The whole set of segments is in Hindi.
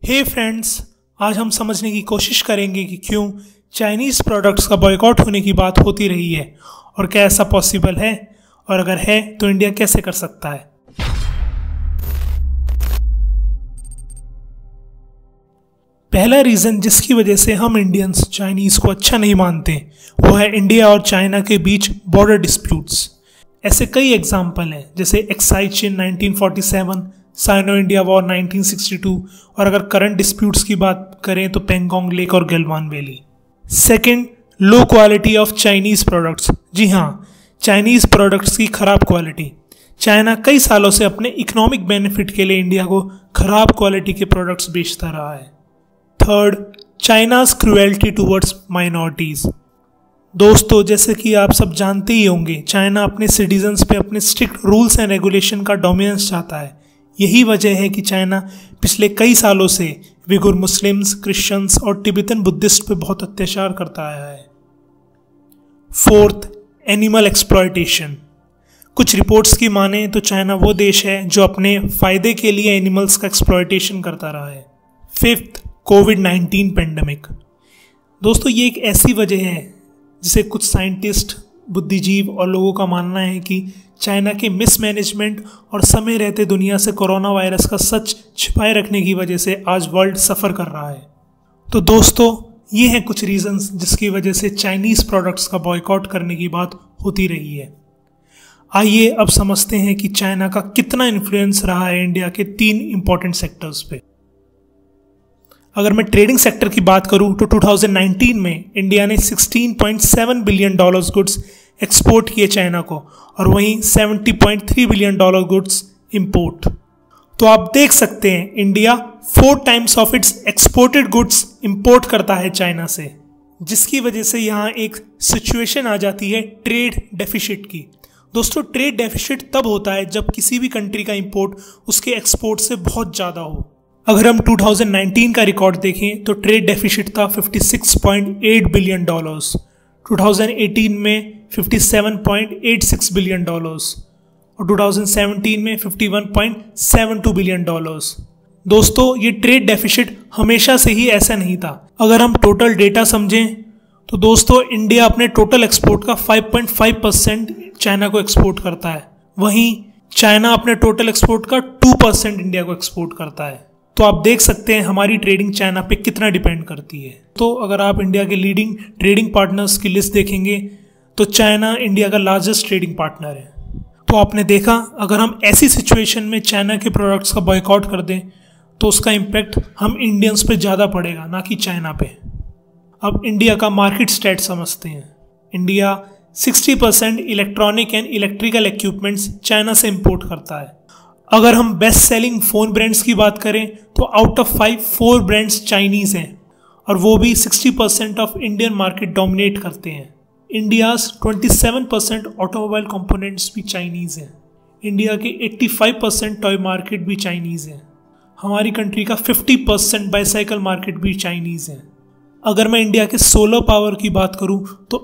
हे फ्रेंड्स, आज हम समझने की कोशिश करेंगे कि क्यों चाइनीज़ प्रोडक्ट्स का बॉयकॉट होने की बात होती रही है और क्या ऐसा पॉसिबल है, और अगर है तो इंडिया कैसे कर सकता है। पहला रीज़न जिसकी वजह से हम इंडियंस चाइनीज़ को अच्छा नहीं मानते वो है इंडिया और चाइना के बीच बॉर्डर डिस्प्यूट्स। ऐसे कई एग्जाम्पल हैं, जैसे एक्साइचिन 1947, साइनो इंडिया वॉर 1962, और अगर करंट डिस्प्यूट्स की बात करें तो पेंगोंग लेक और Galwan valley. Second, low quality of Chinese products. जी हाँ, चाइनीज़ प्रोडक्ट्स की खराब क्वालिटी। चाइना कई सालों से अपने इकोनॉमिक बेनिफिट के लिए इंडिया को खराब क्वालिटी के प्रोडक्ट्स बेचता रहा है। Third, China's cruelty towards minorities. दोस्तों, जैसे कि आप सब जानते ही होंगे, चाइना अपने सिटीजन्स पे अपने स्ट्रिक्ट रूल्स एंड रेगुलेशन का डोमिनेंस चाहता है। यही वजह है कि चाइना पिछले कई सालों से विगुर मुस्लिम्स, क्रिश्चियंस और तिब्बतन बुद्धिस्ट पे बहुत अत्याचार करता आया है। Fourth, animal exploitation. कुछ रिपोर्ट्स की माने तो चाइना वो देश है जो अपने फ़ायदे के लिए एनिमल्स का एक्सप्लॉयटेशन करता रहा है। फिफ्थ, कोविड-19 पेंडेमिक। दोस्तों, ये एक ऐसी वजह है जिसे कुछ साइंटिस्ट, बुद्धिजीव और लोगों का मानना है कि चाइना के मिसमैनेजमेंट और समय रहते दुनिया से कोरोना वायरस का सच छिपाए रखने की वजह से आज वर्ल्ड सफ़र कर रहा है। तो दोस्तों, ये हैं कुछ रीजंस जिसकी वजह से चाइनीज़ प्रोडक्ट्स का बॉयकॉट करने की बात होती रही है। आइए अब समझते हैं कि चाइना का कितना इन्फ्लुएंस रहा है इंडिया के 3 इंपॉर्टेंट सेक्टर्स पे। अगर मैं ट्रेडिंग सेक्टर की बात करूं तो 2019 में इंडिया ने $16.7 बिलियन गुड्स एक्सपोर्ट किए चाइना को, और वहीं $70.3 बिलियन गुड्स इंपोर्ट। तो आप देख सकते हैं India 4 times of its exported goods import करता है चाइना से, जिसकी वजह से यहाँ एक सिचुएशन आ जाती है ट्रेड डेफिसिट की। दोस्तों, ट्रेड डेफिसिट तब होता है जब किसी भी कंट्री का इंपोर्ट उसके एक्सपोर्ट से बहुत ज़्यादा हो। अगर हम 2019 का रिकॉर्ड देखें तो ट्रेड डेफिसिट था $56.8 बिलियन, 2018 में $57.86 बिलियन और 2017 में $51.72 बिलियन। दोस्तों, ये ट्रेड डेफिसिट हमेशा से ही ऐसा नहीं था। अगर हम टोटल डेटा समझें तो दोस्तों, इंडिया अपने टोटल एक्सपोर्ट का 5.5% चाइना को एक्सपोर्ट करता है, वहीं चाइना अपने टोटल एक्सपोर्ट का 2% इंडिया को एक्सपोर्ट करता है। तो आप देख सकते हैं हमारी ट्रेडिंग चाइना पे कितना डिपेंड करती है। तो अगर आप इंडिया के लीडिंग ट्रेडिंग पार्टनर्स की लिस्ट देखेंगे तो चाइना इंडिया का लार्जेस्ट ट्रेडिंग पार्टनर है। तो आपने देखा, अगर हम ऐसी सिचुएशन में चाइना के प्रोडक्ट्स का बॉयकॉट कर दें तो उसका इम्पैक्ट हम इंडियंस पे ज़्यादा पड़ेगा, ना कि चाइना पे। अब इंडिया का मार्केट स्टेट समझते हैं। India 60% electronic and electrical equipments China से इंपोर्ट करता है। अगर हम बेस्ट सेलिंग फ़ोन ब्रांड्स की बात करें तो आउट ऑफ 5 4 ब्रांड्स चाइनीज़ हैं, और वो भी 60% ऑफ इंडियन मार्केट डोमिनेट करते हैं। इंडियाज़ 27% ऑटोमोबाइल कंपोनेंट्स भी चाइनीज़ हैं। इंडिया के 85% टॉय मार्केट भी चाइनीज़ हैं। हमारी कंट्री का 50% बाईसाइकिल मार्केट भी चाइनीज़ है। अगर मैं इंडिया के सोलर पावर की बात करूं तो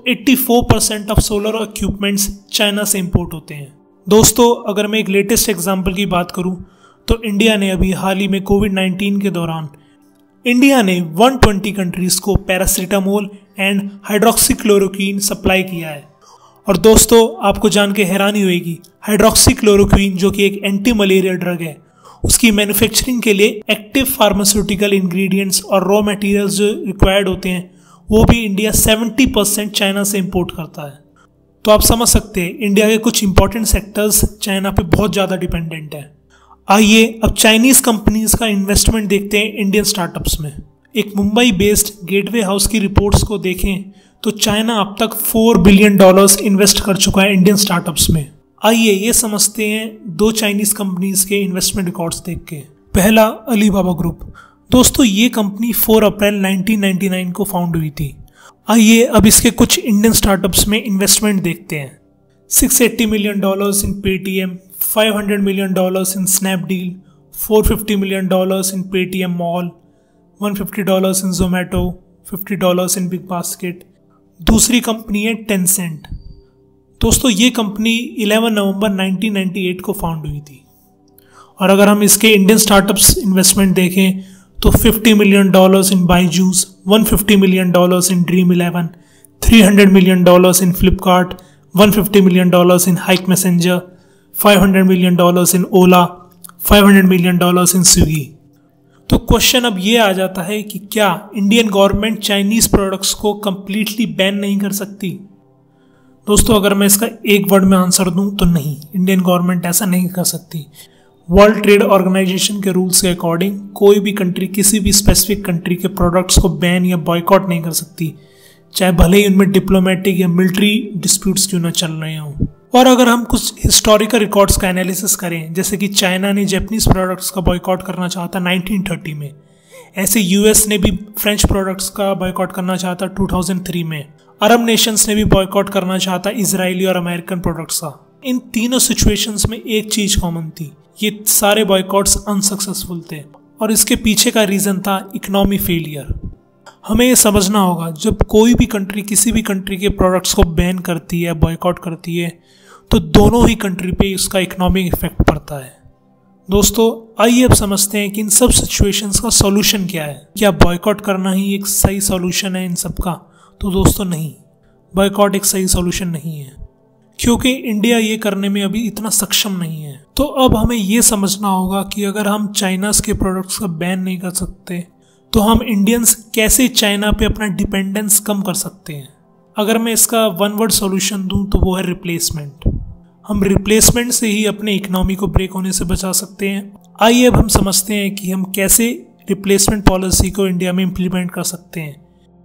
84% ऑफ सोलर इक्विपमेंट्स चाइना से इंपोर्ट होते हैं। दोस्तों, अगर मैं एक लेटेस्ट एग्जांपल की बात करूं तो इंडिया ने अभी हाल ही में कोविड-19 के दौरान इंडिया ने 120 कंट्रीज़ को पैरासीटामोल एंड हाइड्रोक्सीक्लोरोक्वीन सप्लाई किया है। और दोस्तों, आपको जान के हैरानी होगी, हाइड्रोक्सीक्लोरोक्वीन जो कि एक एंटी मलेरिया ड्रग है, उसकी मैन्युफैक्चरिंग के लिए एक्टिव फार्मास्यूटिकल इंग्रेडिएंट्स और रॉ मटेरियल्स जो रिक्वायर्ड होते हैं वो भी इंडिया 70% चाइना से इंपोर्ट करता है। तो आप समझ सकते हैं इंडिया के कुछ इंपॉर्टेंट सेक्टर्स चाइना पे बहुत ज़्यादा डिपेंडेंट है। आइए अब चाइनीज़ कंपनीज़ का इन्वेस्टमेंट देखते हैं इंडियन स्टार्टअप्स में। एक मुंबई बेस्ड गेटवे हाउस की रिपोर्ट्स को देखें तो चाइना अब तक $4 बिलियन इन्वेस्ट कर चुका है इंडियन स्टार्टअप्स में। आइए ये समझते हैं 2 चाइनीज़ कंपनीज़ के इन्वेस्टमेंट रिकॉर्ड्स देख के। पहला, अलीबाबा ग्रुप। दोस्तों, ये कंपनी 4 अप्रैल 1999 को फाउंड हुई थी। आइए अब इसके कुछ इंडियन स्टार्टअप्स में इन्वेस्टमेंट देखते हैं। $680 million in Paytm, $500 million in Snapdeal, $450 million in Paytm Mall, $150 in Zomato, $50 in Big Basket. दूसरी कंपनी है टेंसेंट। दोस्तों, ये कंपनी 11 नवंबर 1998 को फाउंड हुई थी। और अगर हम इसके इंडियन स्टार्टअप्स इन्वेस्टमेंट देखें तो $50 million in Byju's, $150 million in Dream 11, $300 million in Flipkart, $150 million in Hike Messenger, $500 million in Ola, $500 million in Swiggy. तो क्वेश्चन अब ये आ जाता है कि क्या इंडियन गवर्नमेंट चाइनीज प्रोडक्ट्स को कंप्लीटली बैन नहीं कर सकती? दोस्तों, अगर मैं इसका एक वर्ड में आंसर दूं तो नहीं, इंडियन गवर्नमेंट ऐसा नहीं कर सकती। वर्ल्ड ट्रेड ऑर्गेनाइजेशन के रूल्स के अकॉर्डिंग कोई भी कंट्री किसी भी स्पेसिफिक कंट्री के प्रोडक्ट्स को बैन या बॉयकॉट नहीं कर सकती, चाहे भले ही उनमें डिप्लोमेटिक या मिलिट्री डिस्प्यूट्स क्यों ना चल रहे हों। और अगर हम कुछ हिस्टोरिकल रिकॉर्ड्स का एनालिसिस करें, जैसे कि चाइना ने जापानीज प्रोडक्ट्स का बॉयकॉट करना चाहता 1930 में, ऐसे यूएस ने भी फ्रेंच प्रोडक्ट्स का बॉयकॉट करना चाहता 2003 में, अरब नेशंस ने भी बॉयकॉट करना चाहता इजरायली और अमेरिकन प्रोडक्ट्स का। इन तीनों सिचुएशंस में एक चीज कॉमन थी, ये सारे बॉयकॉट्स अनसक्सेसफुल थे और इसके पीछे का रीजन था इकोनॉमी फेलियर। हमें ये समझना होगा, जब कोई भी कंट्री किसी भी कंट्री के प्रोडक्ट्स को बैन करती है, बॉयकॉट करती है, तो दोनों ही कंट्री पे इसका इकोनॉमिक इफेक्ट पड़ता है। दोस्तों, आइए अब समझते हैं कि इन सब सिचुएशंस का सॉल्यूशन क्या है। क्या बॉयकॉट करना ही एक सही सॉल्यूशन है इन सब का? तो दोस्तों नहीं, बॉयकॉट एक सही सॉल्यूशन नहीं है, क्योंकि इंडिया ये करने में अभी इतना सक्षम नहीं है। तो अब हमें ये समझना होगा कि अगर हम चाइनास के प्रोडक्ट्स का बैन नहीं कर सकते, तो हम इंडियंस कैसे चाइना पे अपना डिपेंडेंस कम कर सकते हैं। अगर मैं इसका वन वर्ड सॉल्यूशन दूं तो वो है रिप्लेसमेंट। हम रिप्लेसमेंट से ही अपने इकोनॉमी को ब्रेक होने से बचा सकते हैं। आइए अब हम समझते हैं कि हम कैसे रिप्लेसमेंट पॉलिसी को इंडिया में इम्प्लीमेंट कर सकते हैं।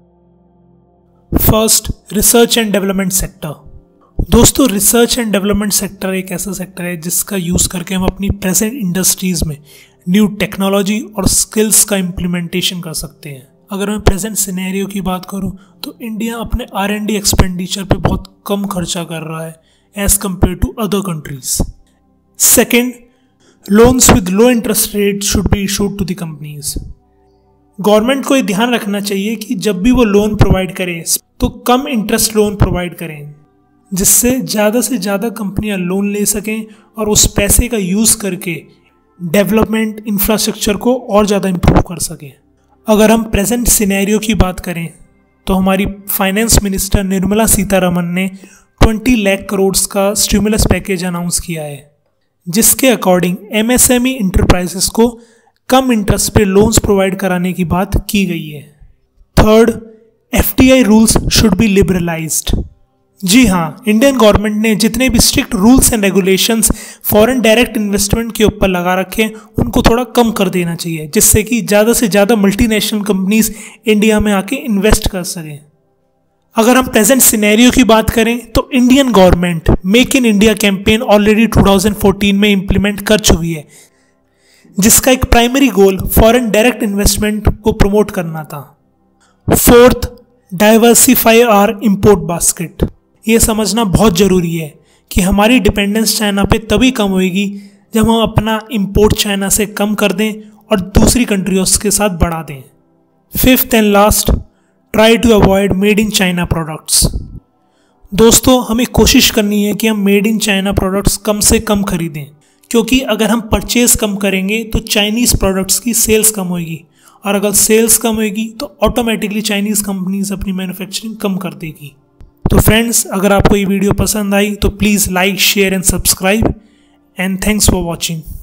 First, research and development sector. दोस्तों, रिसर्च एंड डेवलपमेंट सेक्टर एक ऐसा सेक्टर है जिसका यूज़ करके हम अपनी प्रेजेंट इंडस्ट्रीज़ में न्यू टेक्नोलॉजी और स्किल्स का इम्प्लीमेंटेशन कर सकते हैं। अगर मैं प्रेजेंट सिनेरियो की बात करूं तो इंडिया अपने R&D एक्सपेंडिचर पे बहुत कम खर्चा कर रहा है as compared to other countries. Second, loans with low interest rate should be issued to the companies. Government को ये ध्यान रखना चाहिए कि जब भी वो लोन प्रोवाइड करें तो कम इंटरेस्ट लोन प्रोवाइड करें, जिससे ज़्यादा से ज़्यादा कंपनियां लोन ले सकें और उस पैसे का यूज़ करके डेवलपमेंट इंफ्रास्ट्रक्चर को और ज़्यादा इम्प्रूव कर सकें। अगर हम प्रेजेंट सिनेरियो की बात करें तो हमारी फाइनेंस मिनिस्टर निर्मला सीतारमन ने 20 लाख करोड़ का स्टिमुलस पैकेज अनाउंस किया है, जिसके अकॉर्डिंग MSME इंटरप्राइजेस को कम इंटरेस्ट पे लोन्स प्रोवाइड कराने की बात की गई है। Third, FDI rules should be liberalised. जी हाँ, इंडियन गवर्नमेंट ने जितने भी strict rules and regulations foreign direct investment के ऊपर लगा रखे हैं उनको थोड़ा कम कर देना चाहिए, जिससे कि ज़्यादा से ज़्यादा मल्टीनेशनल कंपनीज इंडिया में आके इन्वेस्ट कर सकें। अगर हम प्रेजेंट सिनेरियो की बात करें तो Indian government make in India campaign already 2014 में इम्प्लीमेंट कर चुकी है, जिसका एक primary goal foreign direct investment को प्रमोट करना था। Fourth, diversify our import basket. ये समझना बहुत ज़रूरी है कि हमारी डिपेंडेंस चाइना पे तभी कम होगी जब हम अपना इंपोर्ट चाइना से कम कर दें और दूसरी कंट्रीज के साथ बढ़ा दें। Fifth and last, try to avoid made in China products. दोस्तों, हमें कोशिश करनी है कि हम मेड इन चाइना प्रोडक्ट्स कम से कम खरीदें, क्योंकि अगर हम परचेज कम करेंगे तो चाइनीज़ प्रोडक्ट्स की सेल्स कम होगी, और अगर सेल्स कम होगी तो ऑटोमेटिकली चाइनीज़ कंपनीज अपनी मैन्युफैक्चरिंग कम कर देगी। तो फ्रेंड्स, अगर आपको ये वीडियो पसंद आई तो please like, share and subscribe, and thanks for watching.